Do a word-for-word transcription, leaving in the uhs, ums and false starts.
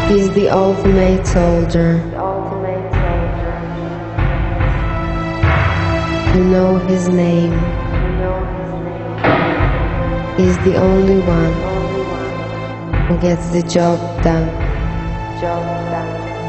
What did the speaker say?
He's the ultimate soldier. You know his name. He's the only one who gets the job done.